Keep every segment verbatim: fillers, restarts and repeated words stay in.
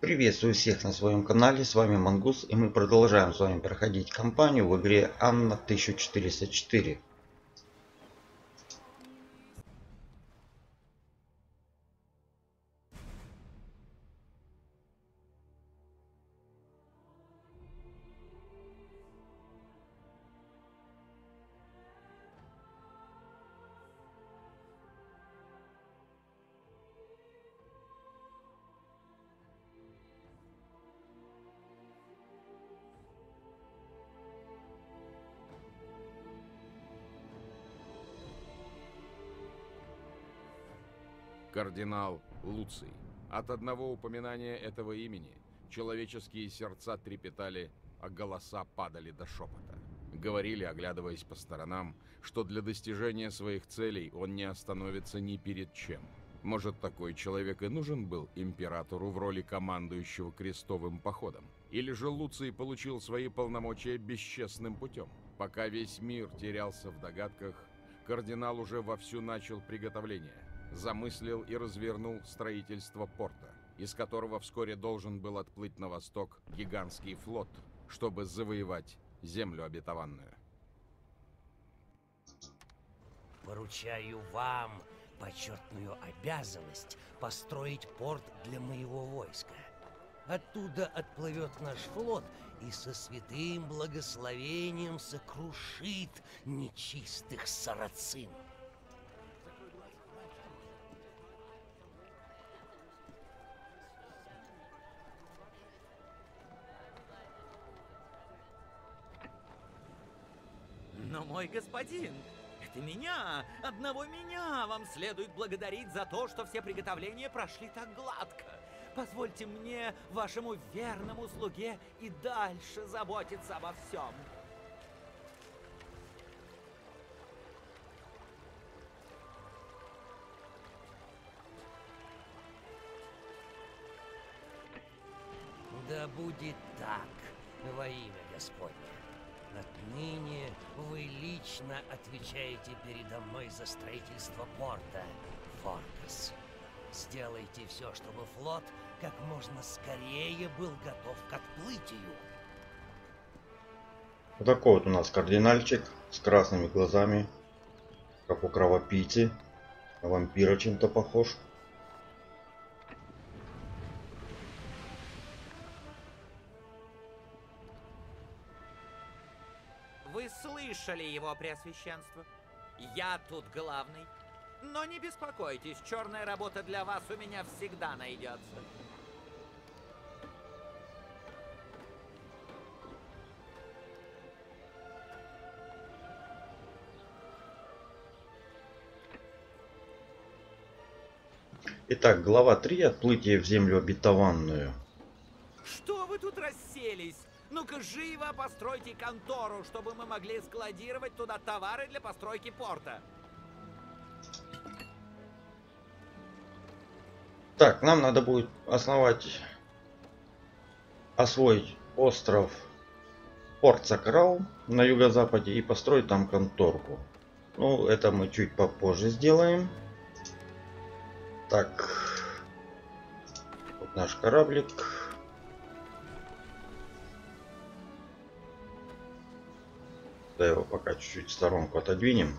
Приветствую всех на своем канале, с вами Мангус, и мы продолжаем с вами проходить кампанию в игре Анна тысяча четыреста четыре. Кардинал Луций. От одного упоминания этого имени человеческие сердца трепетали, а голоса падали до шепота. Говорили, оглядываясь по сторонам, что для достижения своих целей он не остановится ни перед чем. Может, такой человек и нужен был императору в роли командующего крестовым походом? Или же Луций получил свои полномочия бесчестным путем? Пока весь мир терялся в догадках, кардинал уже вовсю начал приготовление. Замыслил и развернул строительство порта, из которого вскоре должен был отплыть на восток гигантский флот, чтобы завоевать землю обетованную. Поручаю вам почетную обязанность построить порт для моего войска. Оттуда отплывет наш флот и со святым благословением сокрушит нечистых сарацин. Но, мой господин, это меня, одного меня вам следует благодарить за то, что все приготовления прошли так гладко. Позвольте мне, вашему верному слуге, и дальше заботиться обо всем. Да будет так во имя Господне. Отныне вы лично отвечаете передо мной за строительство порта, Форкас. Сделайте все, чтобы флот как можно скорее был готов к отплытию. Вот такой вот у нас кардинальчик с красными глазами, как у кровопийцы, на вампира чем-то похож. Вы слышали его, Преосвященство? Я тут главный. Но не беспокойтесь, черная работа для вас у меня всегда найдется. Итак, глава три. Отплытие в землю обетованную. Что вы тут расселись? Ну-ка живо постройте контору, чтобы мы могли складировать туда товары для постройки порта. Так, нам надо будет основать, освоить остров Порт Сакрал на юго-западе и построить там конторку. Ну, это мы чуть попозже сделаем. Так, вот наш кораблик. Да, его пока чуть-чуть в сторонку отодвинем.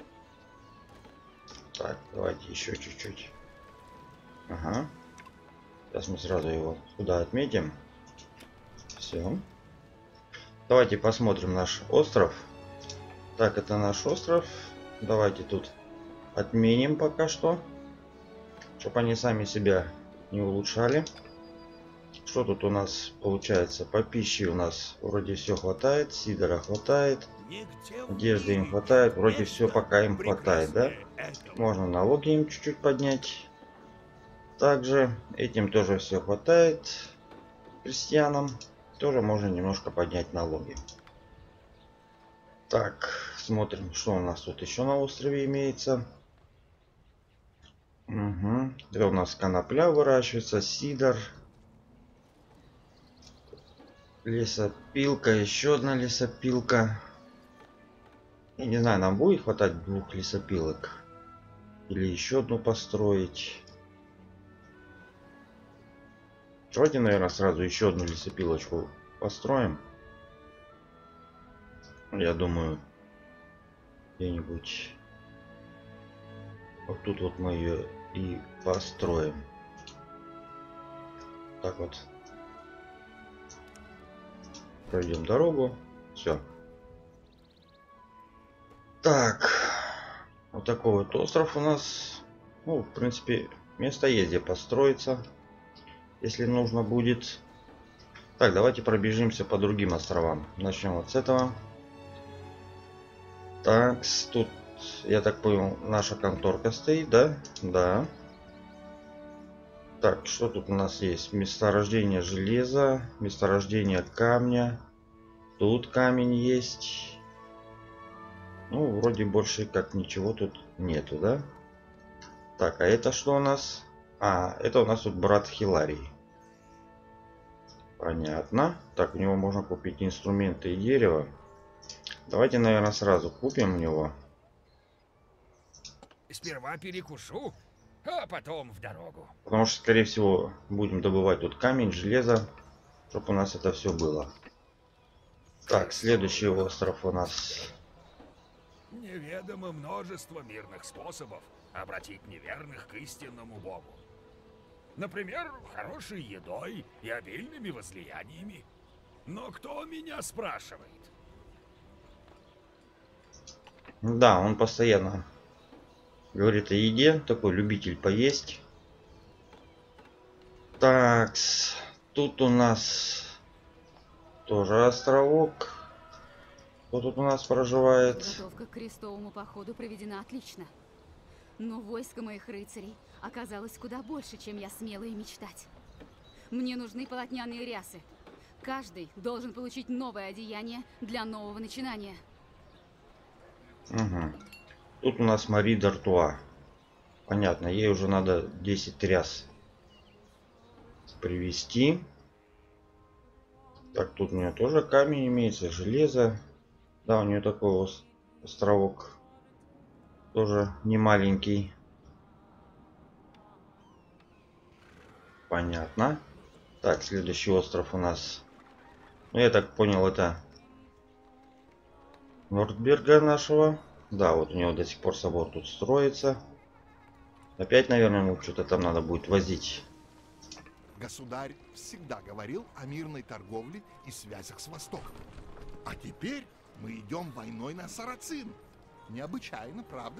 Так, давайте еще чуть-чуть. Ага. Сейчас мы сразу его сюда отметим. Все. Давайте посмотрим наш остров. Так, это наш остров. Давайте тут отменим пока что, чтобы они сами себя не улучшали. Что тут у нас получается? По пище у нас вроде все хватает. Сидора хватает. Одежды им хватает. Вроде все пока им хватает, да? Можно налоги им чуть-чуть поднять. Также этим тоже все хватает. Крестьянам тоже можно немножко поднять налоги. Так, смотрим, что у нас тут еще на острове имеется. Угу. Это у нас конопля выращивается, сидор. Лесопилка, еще одна лесопилка. Я не знаю, нам будет хватать двух лесопилок. Или еще одну построить. Давайте, наверное, сразу еще одну лесопилочку построим. Я думаю, где-нибудь вот тут вот мы ее и построим. Так вот. Пройдем дорогу. Все. Так. Вот такой вот остров у нас. Ну, в принципе, место есть где построиться, если нужно будет. Так, давайте пробежимся по другим островам. Начнем вот с этого. Так, тут, я так понял, наша конторка стоит, да? Да. Так, что тут у нас есть? Месторождение железа, месторождение камня. Тут камень есть. Ну, вроде больше как ничего тут нету, да? Так, а это что у нас? А, это у нас тут брат Хиларий. Понятно. Так, у него можно купить инструменты и дерево. Давайте, наверное, сразу купим у него. Сперва перекушу, а потом в дорогу. Потому что, скорее всего, будем добывать тут камень, железо, чтобы у нас это все было. Так, следующий остров у нас. Неведомо множество мирных способов обратить неверных к истинному Богу. Например, хорошей едой и обильными возлияниями. Но кто меня спрашивает? Да, он постоянно говорит о еде, такой любитель поесть. Так, тут у нас тоже островок. Кто тут у нас проживает? Подготовка к крестовому походу проведена отлично. Но войско моих рыцарей оказалось куда больше, чем я смела и мечтать. Мне нужны полотняные рясы. Каждый должен получить новое одеяние для нового начинания. Угу. Тут у нас Мари Д'Артуа. Понятно, ей уже надо десять ряс привезти. Так, тут у нее тоже камень имеется, железо. Да, у нее такой островок. Тоже не маленький. Понятно. Так, следующий остров у нас. Ну, я так понял, это Нордберга нашего. Да, вот у него до сих пор собор тут строится. Опять, наверное, ему что-то там надо будет возить. Государь всегда говорил о мирной торговле и связях с Востоком. А теперь мы идем войной на Сарацин. Необычайно, правда?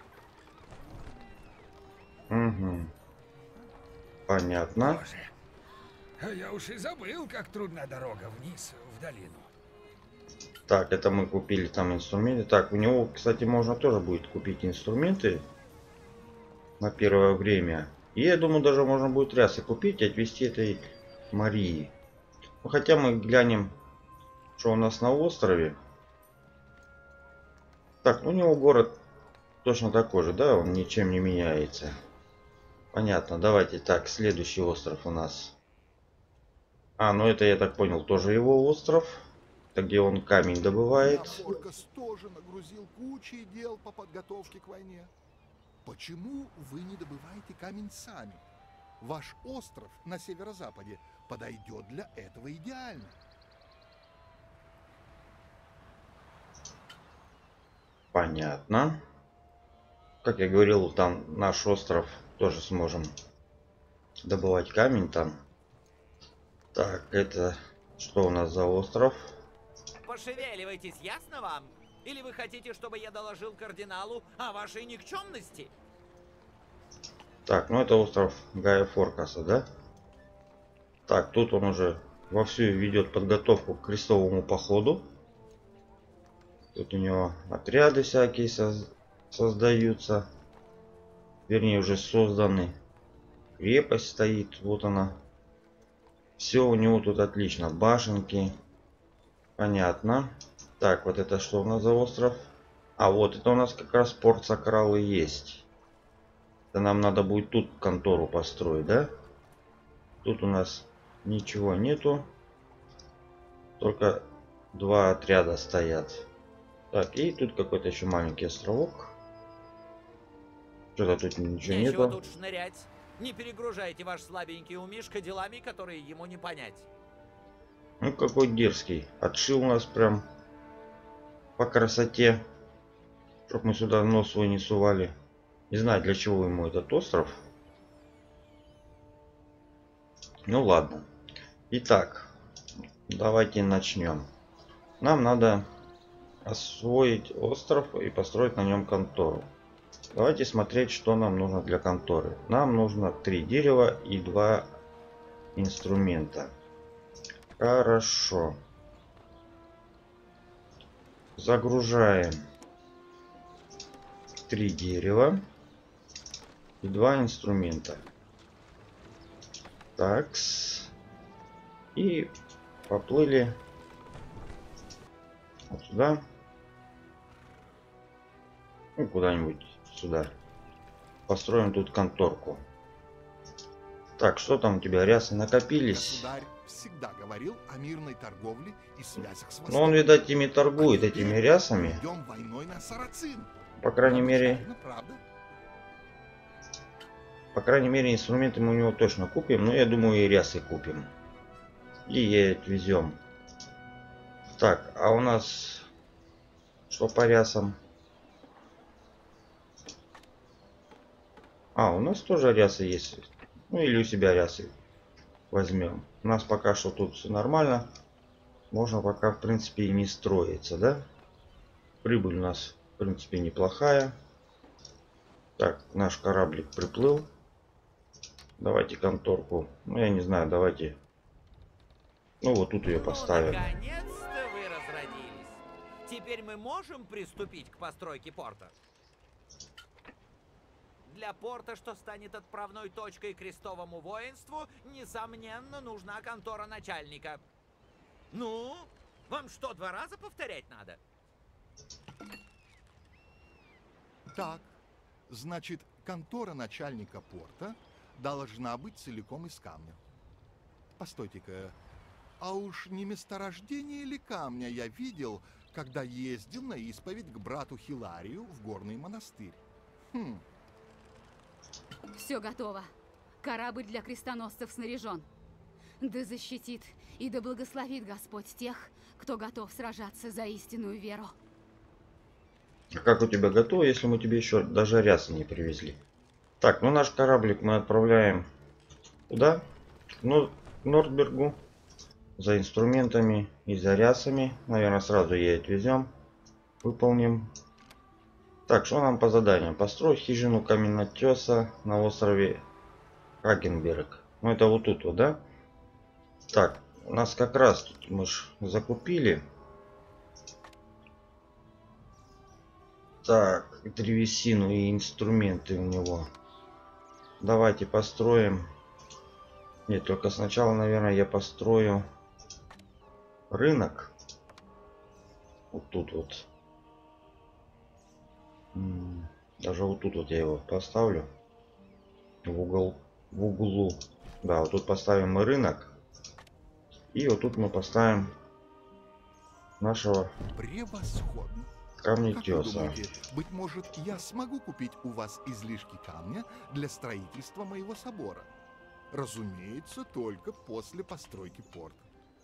Угу. Понятно. Боже, а я уж и забыл, как трудна дорога вниз, в долину. Так, это мы купили там инструменты. Так, у него, кстати, можно тоже будет купить инструменты на первое время. И я думаю, даже можно будет рясы купить и отвезти этой Марии. Ну, хотя мы глянем, что у нас на острове. Так, ну у него город точно такой же, да? Он ничем не меняется. Понятно, давайте так, следующий остров у нас. А, ну это, я так понял, тоже его остров. Это где он камень добывает. Форкас тоже нагрузил кучей дел по подготовке к войне. Почему вы не добываете камень сами? Ваш остров на северо-западе подойдет для этого идеально. Понятно. Как я говорил, там наш остров тоже сможем добывать камень там. Так, это что у нас за остров? Пошевеливайтесь, ясно вам? Или вы хотите, чтобы я доложил кардиналу о вашей никчемности? Так, ну это остров Гая Форкаса, да? Так, тут он уже вовсю ведет подготовку к крестовому походу. Тут у него отряды всякие соз... создаются. Вернее, уже созданы. Крепость стоит, вот она. Все у него тут отлично. Башенки. Понятно. Так, вот это что у нас за остров? А, вот это у нас как раз порт Сакралы есть. Это нам надо будет тут контору построить, да? Тут у нас ничего нету. Только два отряда стоят. Так, и тут какой-то еще маленький островок. Что-то тут ничего Нечего нету. тут шнырять. Не перегружайте ваш слабенький умишка делами, которые ему не понять. Ну какой дерзкий. Отшил нас прям по красоте. Чтоб мы сюда нос свой не сували. Не знаю, для чего ему этот остров. Ну ладно. Итак, давайте начнем. Нам надо освоить остров и построить на нем контору. Давайте смотреть, что нам нужно для конторы. Нам нужно три дерева и два инструмента. Хорошо. Загружаем три дерева и два инструмента. Такс. И поплыли вот сюда. Ну, куда-нибудь сюда. Построим тут конторку. Так, что там у тебя, рясы накопились? Государь всегда говорил о мирной торговле и связях с Ну, он, видать, ими торгует, этими рясами. Идем войной на Сарацин. По крайней мере, Необычайно, правда? по крайней мере, инструменты мы у него точно купим. Но я думаю, и рясы купим. И отвезем. Так, а у нас что по рясам? А, у нас тоже рясы есть. Ну или у себя рясы возьмем. У нас пока что тут все нормально. Можно пока, в принципе, и не строиться, да? Прибыль у нас, в принципе, неплохая. Так, наш кораблик приплыл. Давайте конторку. Ну, я не знаю, давайте. Ну, вот тут ее поставим. Ну, наконец-то вы разродились. Теперь мы можем приступить к постройке порта? Для порта, что станет отправной точкой крестовому воинству, несомненно, нужна контора начальника. Ну, вам что, два раза повторять надо? Так, значит, контора начальника порта должна быть целиком из камня. Постойте-ка, а уж не месторождение ли камня я видел, когда ездил на исповедь к брату Хиларию в горный монастырь? Хм. Все готово. Корабль для крестоносцев снаряжен. Да защитит и да благословит Господь тех, кто готов сражаться за истинную веру. А как у тебя готово, если мы тебе еще даже рясы не привезли? Так, ну наш кораблик мы отправляем куда? Ну, к Нордбергу. За инструментами и за рясами. Наверное, сразу ей отвезем. Выполним. Так, что нам по заданию? Построить хижину каменотеса на острове Хагенберг. Ну, это вот тут вот, да? Так, у нас как раз тут мы ж закупили. Так, древесину и инструменты у него. Давайте построим. Нет, только сначала, наверное, я построю рынок. Вот тут вот. Даже вот тут вот я его поставлю. В угол, в углу. Да, вот тут поставим мы рынок. И вот тут мы поставим нашего Превосходно. камнетеса. Как вы думаете, быть может, я смогу купить у вас излишки камня для строительства моего собора? Разумеется, только после постройки порта.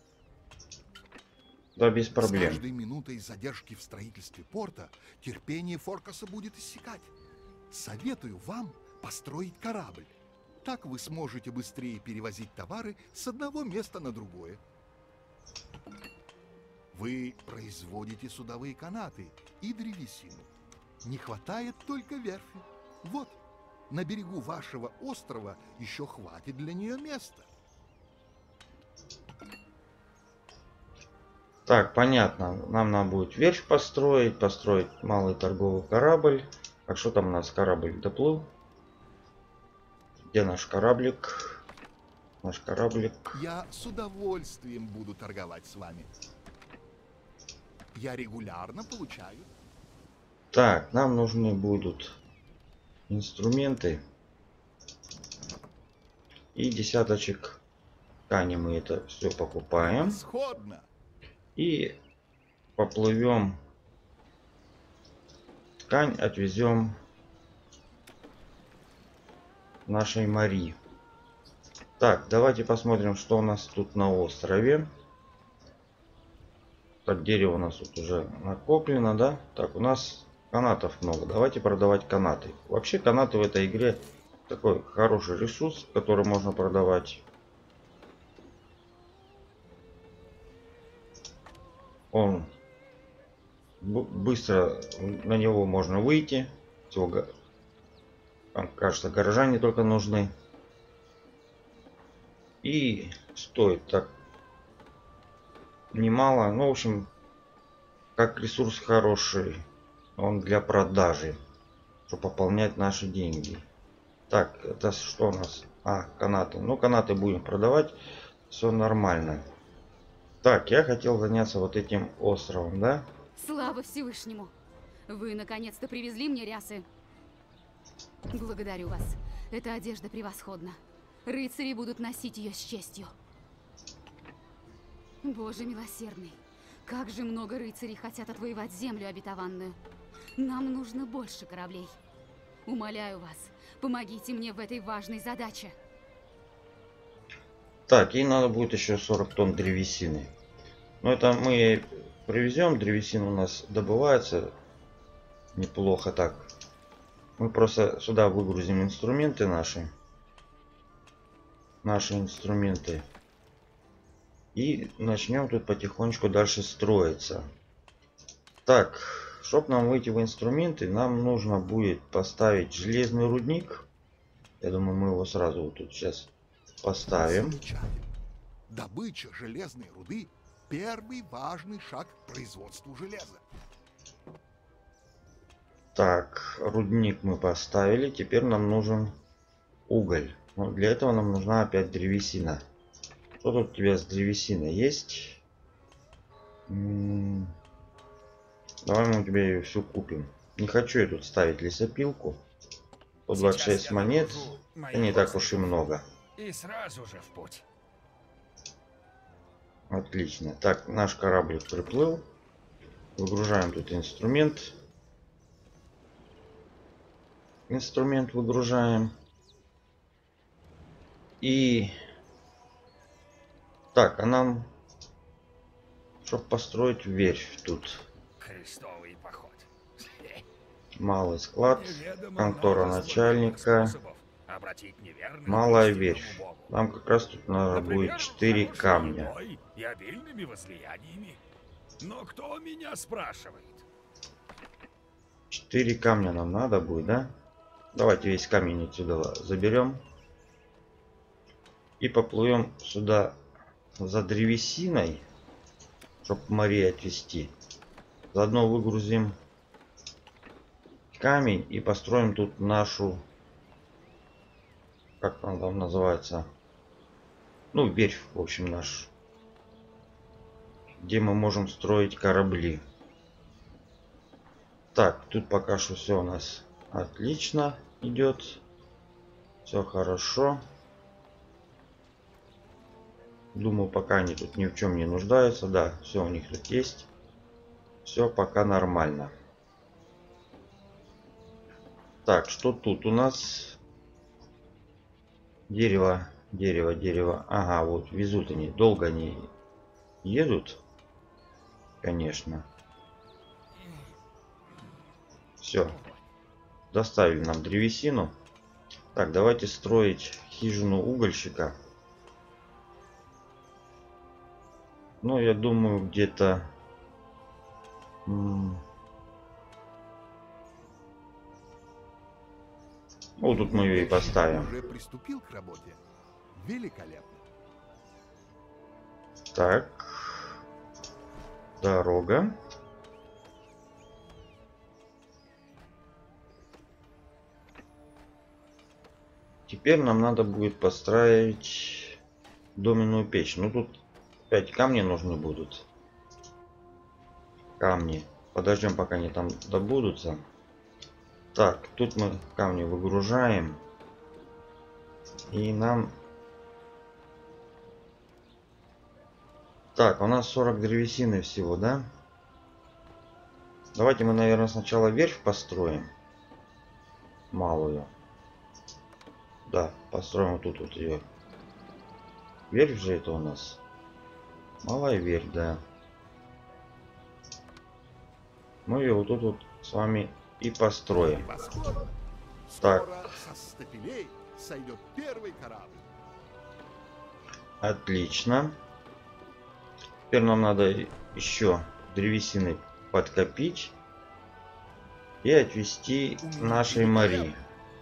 Да, без С проблем. каждой минутой задержки в строительстве порта терпение Форкаса будет иссякать. Советую вам построить корабль. Так вы сможете быстрее перевозить товары с одного места на другое. Вы производите судовые канаты и древесину. Не хватает только верфи. Вот, на берегу вашего острова еще хватит для нее места. Так, понятно. Нам надо будет верфь построить, построить малый торговый корабль. Так, что там у нас корабль доплыл? Где наш кораблик? Наш кораблик. Я с удовольствием буду торговать с вами. Я регулярно получаю. Так, нам нужны будут инструменты. И десяточек ткани мы это все покупаем. Сходно. И поплывем. Ткань отвезем нашей Мари. Так, давайте посмотрим, что у нас тут на острове. Так, дерево у нас тут уже накоплено, да? Так, у нас канатов много. Давайте продавать канаты. Вообще канаты в этой игре такой хороший ресурс, который можно продавать. Он быстро, на него можно выйти. Всего, там, кажется, горожане только нужны. И стоит так немало. Ну, в общем, как ресурс хороший. Он для продажи, чтобы пополнять наши деньги. Так, это что у нас? А, канаты. Ну, канаты будем продавать. Все нормально. Так, я хотел заняться вот этим островом, да? Слава Всевышнему! Вы наконец-то привезли мне рясы. Благодарю вас. Эта одежда превосходна. Рыцари будут носить ее с честью. Боже милосердный, как же много рыцарей хотят отвоевать землю обетованную. Нам нужно больше кораблей. Умоляю вас, помогите мне в этой важной задаче. Так, ей надо будет еще сорок тонн древесины. Но это мы привезем. Древесина у нас добывается неплохо так. Мы просто сюда выгрузим инструменты наши. Наши инструменты. И начнем тут потихонечку дальше строиться. Так, чтобы нам выйти в инструменты, нам нужно будет поставить железный рудник. Я думаю, мы его сразу вот тут сейчас поставим. Замечательно. Добыча железной руды – первый важный шаг к производству железа. Так, рудник мы поставили. Теперь нам нужен уголь. Но для этого нам нужна опять древесина. Что тут у тебя с древесиной есть? М-м- Давай мы у тебя ее всю купим. Не хочу я тут ставить лесопилку. сто двадцать шесть монет. Это не так уж и много. И сразу же в путь. Отлично. Так, наш корабль приплыл. Выгружаем тут инструмент. Инструмент выгружаем. И... Так, а нам... Чтобы построить верфь тут. Крестовый поход. Малый склад. Неведомо Контора много начальника. способов обратить неверных Малая к верфь. истинному Богу. Нам как раз тут надо Например, будет четыре хорошей камня. едой и обильными возлияниями. Но кто меня спрашивает? четыре камня нам надо будет, да? Давайте весь камень отсюда заберем. И поплывем сюда за древесиной, чтобы Марию отвезти. Заодно выгрузим камень и построим тут нашу... Как она там называется? Ну, верфь, в общем, наш. Где мы можем строить корабли. Так, тут пока что все у нас отлично идет. Все хорошо. Думаю, пока они тут ни в чем не нуждаются. Да, все у них тут есть. Все пока нормально. Так, что тут у нас? Дерево, дерево, дерево. Ага, вот везут они. Долго они едут. Конечно. Все. Доставили нам древесину. Так, давайте строить хижину угольщика. Ну, я думаю, где-то... Ну, тут мы ее и поставим. Уже приступил к работе. Великолепно. Так. Дорога. Теперь нам надо будет построить доменную печь. Ну, тут опять камни нужны будут. Камни. Подождем, пока они там добудутся. Так, тут мы камни выгружаем. И нам... Так, у нас сорок древесины всего, да? Давайте мы, наверное, сначала верфь построим. Малую. Да, построим вот тут вот ее. Верфь же это у нас. Малая верфь, да. Мы ее вот тут вот с вами и построим. Превосходно. Так. Скоро со стапелей сойдет первый корабль. Отлично. Теперь нам надо еще древесины подкопить и отвезти нашей Мари.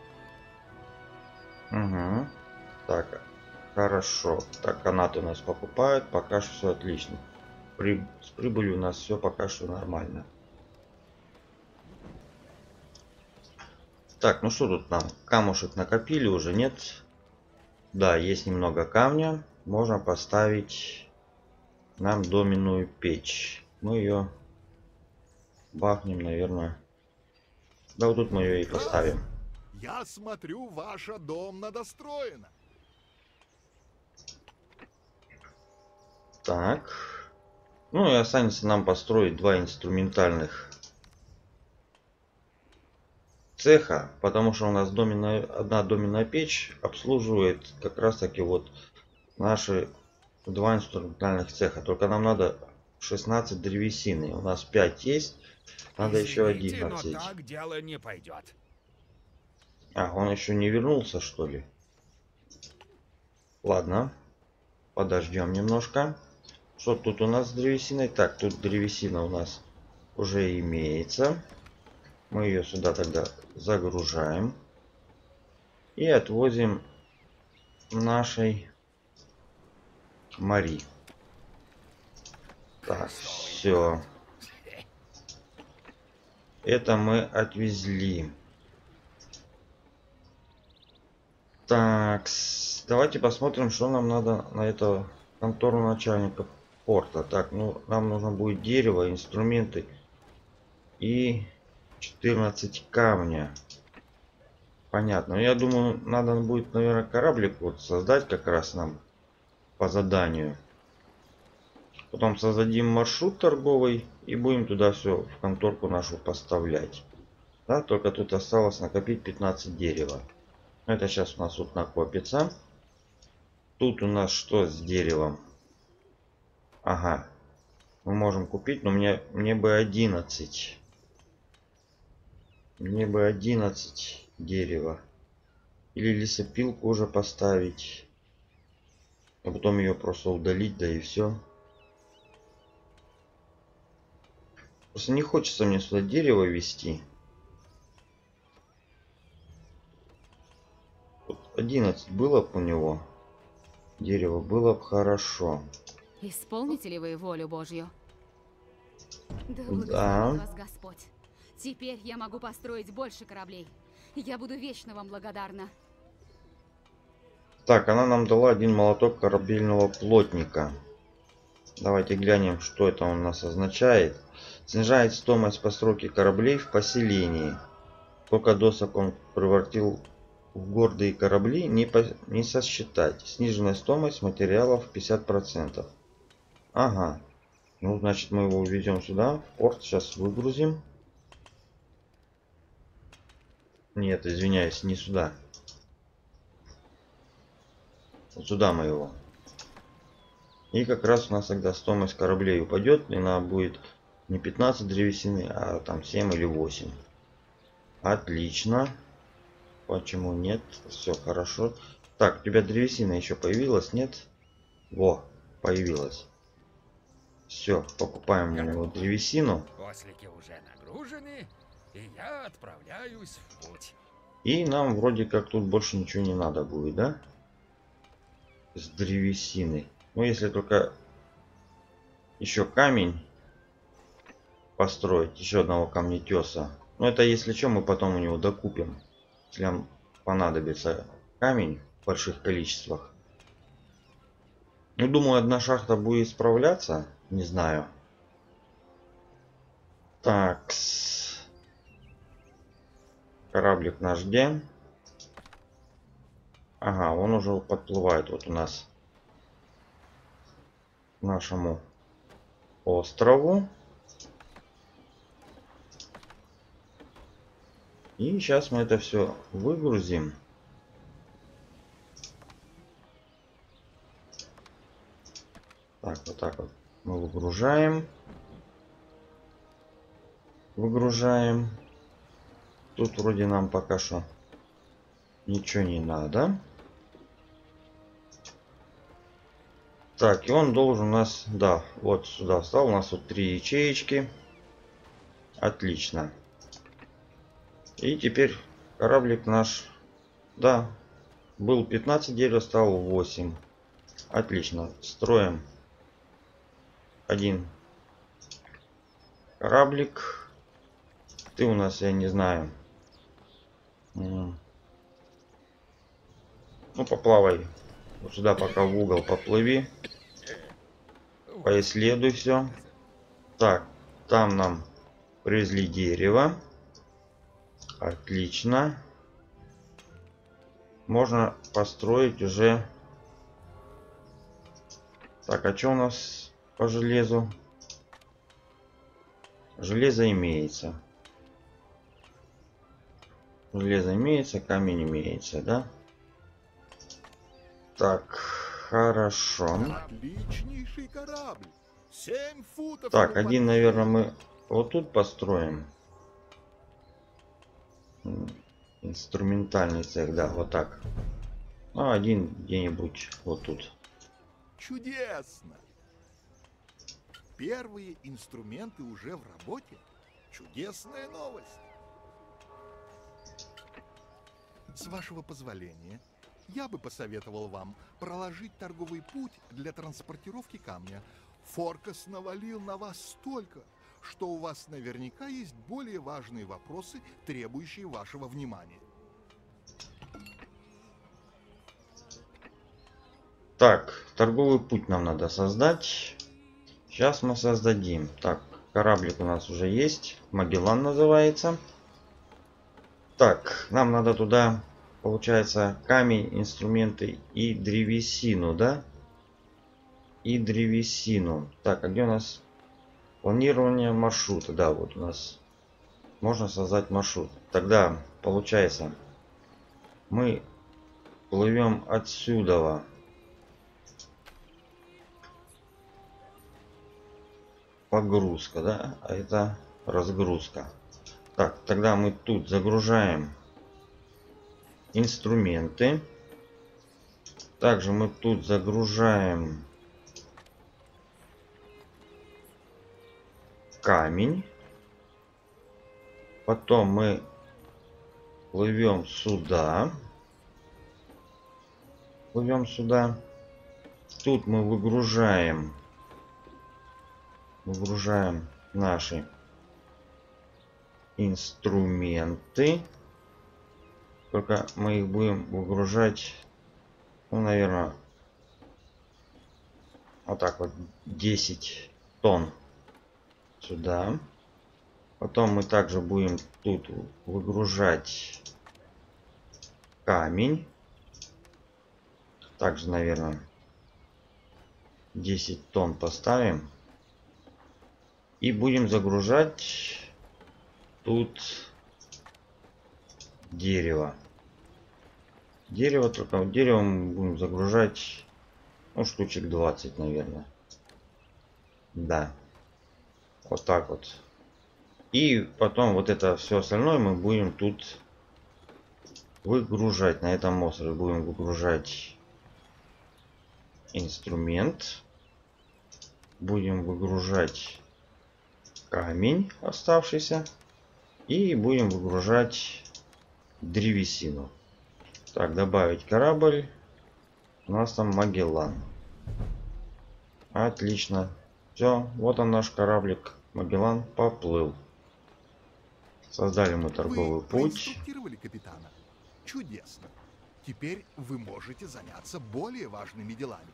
Угу. Так, хорошо. Так, канаты у нас покупают. Пока что все отлично. При... С прибылью у нас все пока что нормально. Так, ну что тут нам? Камушек накопили уже, нет? Да, есть немного камня. Можно поставить нам доменную печь. Мы ее бахнем, наверное. Да, вот тут мы ее и поставим. Я смотрю, ваша дом надостроена. Так. Ну и останется нам построить два инструментальных цеха, потому что у нас доменная, одна доменная печь обслуживает как раз таки вот наши два инструментальных цеха. Только нам надо шестнадцать древесины. У нас пять есть. Надо еще Извините, но одиннадцать. так дело не пойдет. А, он еще не вернулся, что ли? Ладно. Подождем немножко. Что тут у нас с древесиной? Так, тут древесина у нас уже имеется. Мы ее сюда тогда загружаем. И отвозим нашей Мари. Так, все. Это мы отвезли. Так, давайте посмотрим, что нам надо на этого контору начальника порта. Так, ну нам нужно будет дерево, инструменты и четырнадцать камня. Понятно. Я думаю, надо будет, наверное, кораблик вот создать как раз нам по заданию. Потом создадим маршрут торговый и будем туда все в конторку нашу поставлять. Да, только тут осталось накопить пятнадцать дерева. Это сейчас у нас тут накопится. Тут у нас что с деревом? Ага. Мы можем купить, но мне, мне бы одиннадцать. Мне бы одиннадцать дерева. Или лесопилку уже поставить. А потом ее просто удалить, да и все. Просто не хочется мне сюда дерево везти. Вот одиннадцать было бы у него. Дерево было бы хорошо. Исполните ли вы волю Божью? Да Да. благословит вас Господь. Теперь я могу построить больше кораблей. Я буду вечно вам благодарна. Так, она нам дала один молоток корабельного плотника. Давайте глянем, что это у нас означает. Снижает стоимость постройки кораблей в поселении. Сколько досок он превратил в гордые корабли, не, по... не сосчитать. Сниженная стоимость материалов пятьдесят процентов. Ага. Ну, значит, мы его увезем сюда, в порт. Сейчас выгрузим. Нет, извиняюсь, не сюда. Вот сюда мы его. И как раз у нас тогда стоимость кораблей упадет. И она будет не пятнадцать древесины, а там семь или восемь. Отлично. Почему нет? Все хорошо. Так, у тебя древесина еще появилась, нет? Во, появилась. Все, покупаем у него древесину. Ослики уже нагружены, и я отправляюсь в путь. И нам вроде как тут больше ничего не надо будет, да? С древесины. Ну, если только еще камень построить, еще одного камнетеса. Но это если что, мы потом у него докупим. Если нам понадобится камень в больших количествах. Ну, думаю, одна шахта будет справляться. Не знаю. Так. Кораблик наш где? Ага, он уже подплывает вот у нас к нашему острову. И сейчас мы это все выгрузим. Так, вот так вот мы выгружаем. Выгружаем. Тут вроде нам пока что ничего не надо. Так, и он должен у нас, да, вот сюда встал. У нас вот три ячеечки. Отлично. И теперь кораблик наш, да, был пятнадцать дерева, стал восемь. Отлично. Строим один кораблик. Ты у нас, я не знаю. Ну, поплавай. Вот сюда пока в угол поплыви. Поисследуй все. Так, там нам привезли дерево. Отлично. Можно построить уже. Так, а что у нас по железу? Железо имеется. Железо имеется, камень имеется, да? Так, хорошо. Отличнейший корабль. Семь футов. Так, ему один, под- наверное, мы вот тут построим. Инструментальный цех, да, вот так. А один где-нибудь вот тут. Чудесно. Первые инструменты уже в работе. Чудесная новость. С вашего позволения, я бы посоветовал вам проложить торговый путь для транспортировки камня. Форкас навалил на вас столько, что у вас наверняка есть более важные вопросы, требующие вашего внимания. Так, торговый путь нам надо создать. Сейчас мы создадим. Так, кораблик у нас уже есть. Магеллан называется. Так, нам надо туда, получается, камень, инструменты и древесину, да? И древесину. Так, а где у нас планирование маршрута? Да, вот у нас можно создать маршрут. Тогда, получается, мы плывем отсюда. Погрузка, да? А это разгрузка. Так, тогда мы тут загружаем инструменты. Также мы тут загружаем камень. Потом мы плывем сюда. Плывем сюда. Тут мы выгружаем. Выгружаем наши инструменты. Только мы их будем выгружать, ну, наверное, вот так вот, десять тонн сюда. Потом мы также будем тут выгружать камень. Также, наверное, десять тонн поставим. И будем загружать тут дерево. Дерево, только дерево мы будем загружать, ну, штучек двадцать, наверное. Да. Вот так вот. И потом вот это все остальное мы будем тут выгружать. На этом острове будем выгружать инструмент. Будем выгружать камень оставшийся. И будем выгружать древесину. Так, добавить корабль. У нас там Магеллан. Отлично. Все, вот он наш кораблик. Магеллан поплыл. Создали мы торговый Вы путь. проинструктировали капитана? Чудесно. Теперь вы можете заняться более важными делами.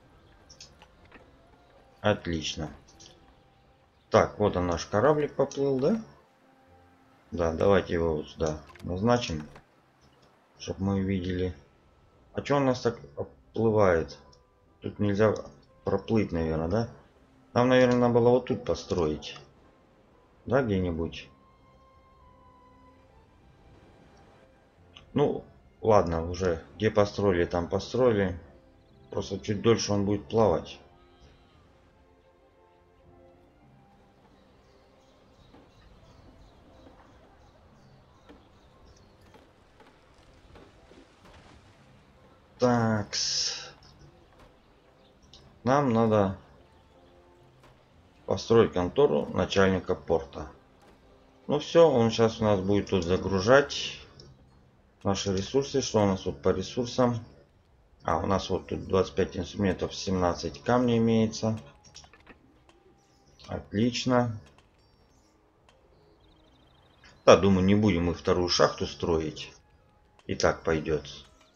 Отлично. Так, вот он наш кораблик поплыл, да? Да, давайте его вот сюда назначим, чтобы мы видели. А что у нас так оплывает? Тут нельзя проплыть, наверное, да? Нам, наверное, надо было вот тут построить. Да, где-нибудь. Ну, ладно, уже где построили, там построили. Просто чуть дольше он будет плавать. Так. Нам надо построить контору начальника порта. Ну все, он сейчас у нас будет тут загружать наши ресурсы. Что у нас тут по ресурсам? А, у нас вот тут двадцать пять инструментов, семнадцать камней имеется. Отлично. Да, думаю, не будем мы вторую шахту строить. И так пойдет.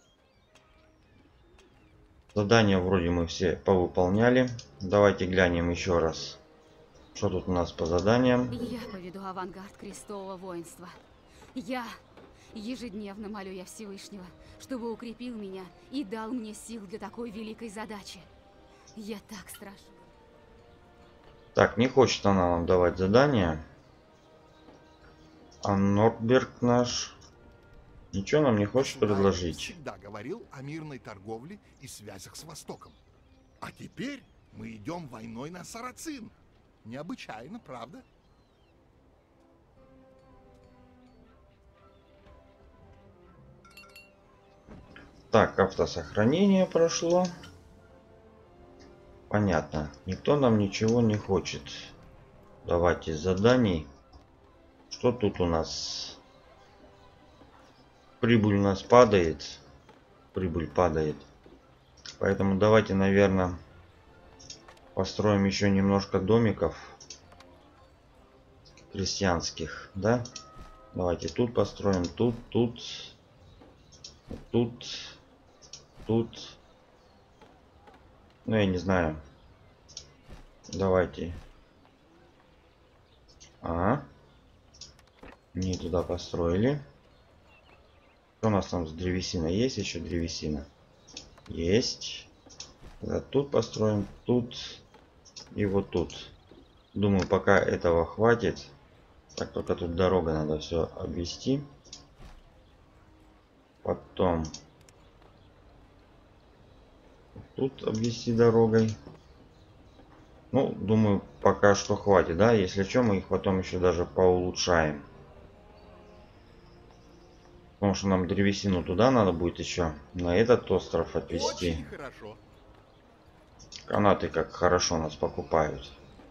Задания вроде мы все повыполняли. Давайте глянем еще раз. Что тут у нас по заданиям? Я поведу авангард крестового воинства. Я ежедневно молю я Всевышнего, чтобы укрепил меня и дал мне сил для такой великой задачи. Я так страшу. Так, не хочет она нам давать задания. А Нордберг наш ничего нам не хочет Государь предложить. всегда говорил о мирной торговле и связях с Востоком. А теперь мы идем войной на Сарацин. Необычайно, правда? Так, автосохранение прошло. Понятно. Никто нам ничего не хочет давать из заданий. Что тут у нас? Прибыль у нас падает. Прибыль падает. Поэтому давайте, наверное, построим еще немножко домиков крестьянских, да? Давайте тут построим, тут, тут, тут, тут. Ну, я не знаю. Давайте. А. Не туда построили. Что у нас там с древесиной? Есть еще древесина? Есть. Да, тут построим, тут и вот тут. Думаю, пока этого хватит. Так, только тут дорога, надо все обвести. Потом тут обвести дорогой. Ну, думаю, пока что хватит, да? Если что, мы их потом еще даже поулучшаем. Потому что нам древесину туда надо будет еще на этот остров отвезти. Очень хорошо. Канаты как хорошо нас покупают.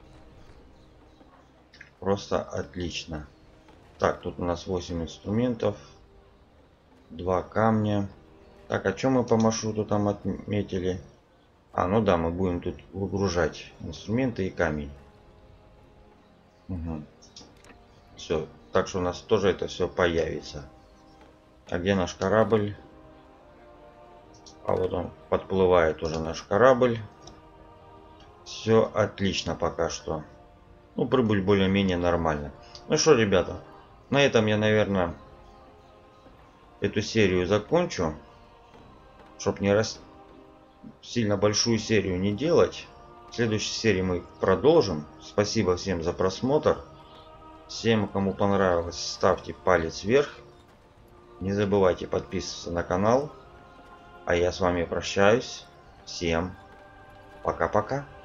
Просто отлично. Так, тут у нас восемь инструментов. два камня. Так, а что мы по маршруту там отметили? А, ну да, мы будем тут выгружать инструменты и камень. Угу. Все. Так что у нас тоже это все появится. А где наш корабль? А вот он подплывает уже наш корабль. Все отлично пока что. Ну, прибыль более-менее нормально. Ну что, ребята, на этом я, наверное, эту серию закончу. Чтоб не рас... сильно большую серию не делать. В следующей серии мы продолжим. Спасибо всем за просмотр. Всем, кому понравилось, ставьте палец вверх. Не забывайте подписываться на канал. А я с вами прощаюсь. Всем пока-пока.